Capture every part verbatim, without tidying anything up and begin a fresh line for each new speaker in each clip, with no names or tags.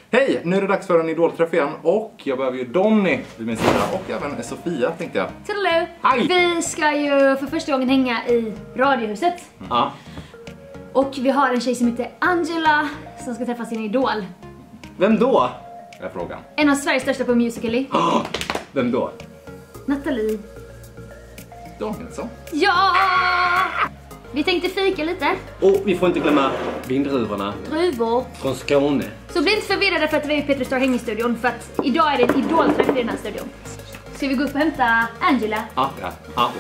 Hej, nu är det dags för en idolträff igen och jag behöver ju Donny vid min sida och även Sofia tänkte jag.
Hello.
Hej!
Vi ska ju för första gången hänga i Radiohuset.
Mm. Ja.
Och vi har en tjej som heter Angela som ska träffa sin idol.
Vem då?
Är frågan.
En av Sveriges största på Musical.ly.
Oh, vem då?
Nathalie
Danielsson.
Ja! Vi tänkte fika lite.
Och vi får inte glömma vindruvorna
Druvor.
från Skåne.
Så bli inte förvirrade för att vi är Peter Star hänger i studion. För att idag är det en idolträff i den här studion. Ska vi gå upp och hämta Angela?
Ja, ja, ja.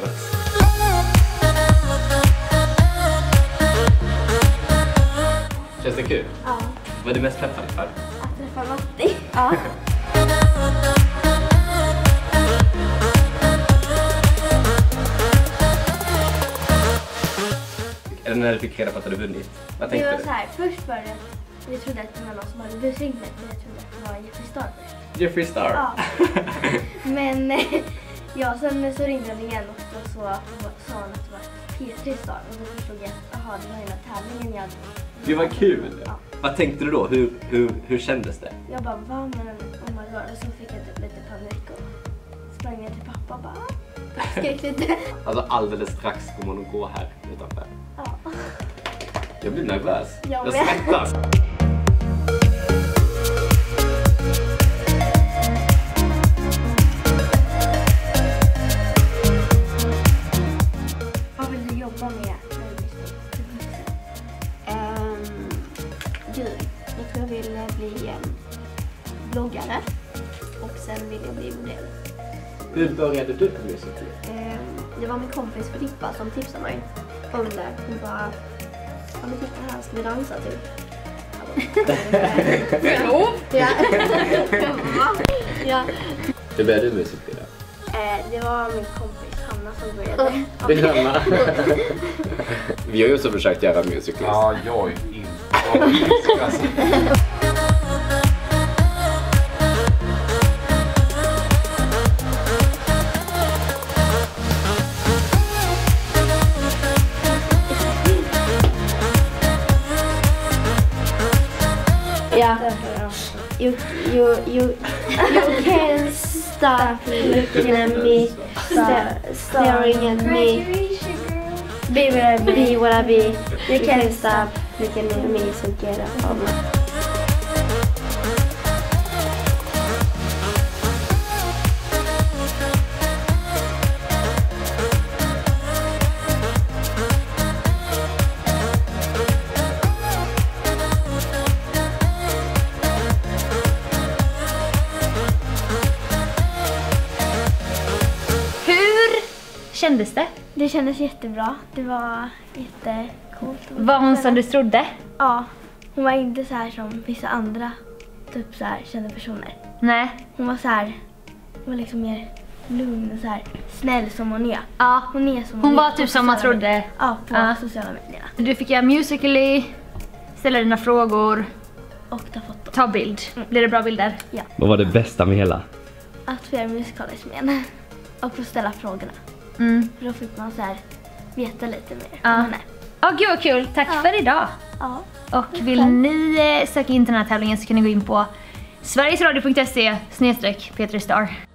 Känns det kul?
Ja.
Vad är du mest peppad för?
Att träffa Matti. Ja.
Eller när du fick reda på att du hade vunnit? Vad
Det
tänkte
var
du?
så här, först var det, jag trodde att det var någon som hade busringt mig, men jag trodde att det var Jeffree Star först.
Jeffree Star?
Ja. Men ja, sen så ringde han igen och då så sa han att det var P tre Star och då förstod jag att aha, det var hela tävlingen jag hade.
Det var kul!
Ja.
Vad tänkte du då? Hur, hur, hur kändes det?
Jag bara, va men oh my god, och så fick jag typ lite panik och sprang ner till pappa och bara skrek lite.
Alltså alldeles strax kommer hon att gå här utanför.
Ja.
Jag blir nervös.
Jag
Jag
med.
svettas.
Vad vill du jobba med? Um, gud, jag tror jag vill bli um, bloggare och sen vill jag bli modell.
Hur började du på Musical.ly?
Um, det var min kompis Filippa som tipsade mig om det. Hon bara, ja men titta här, ska vi dansa typ?
Förlåt?
Ja. Ja.
Hur började du Musical.ly då?
Eh, det var min kompis Hanna som började.
Det är Hanna. Vi har ju också försökt göra Musical.ly.
Ja, jag är inte. Alltså.
Ja. You, you, you, you can't stop looking at me, sta- staring at me. Be what I be, what I be. You can't stop looking at me, so get up on me.
Hur kändes det?
Det kändes jättebra. Det var jättecoolt.
Var hon som du trodde?
Ja, hon var inte så här som vissa andra typ så här kända personer.
Nej.
Hon var så här, hon var liksom mer lugn och så här snäll som hon är.
Ja.
Hon är som
Hon
är
var
på
typ som man
sociala
trodde.
medier. Ja, på
Ja.
sociala medier.
Du fick göra Musical.ly, ställa dina frågor,
Och ta foto.
ta bild. Blir det bra bilder?
Ja.
Vad var det bästa med hela?
Att få göra musikaler med och få ställa frågorna.
Mm.
För då fick man så här veta lite mer
Ja.
om henne.
Ja, gud vad kul. Tack
Ja.
för idag.
Ja.
Och vill ni eh, söka in till den här tävlingen så kan ni gå in på sverigesradio punkt se snedstreck Peter Star.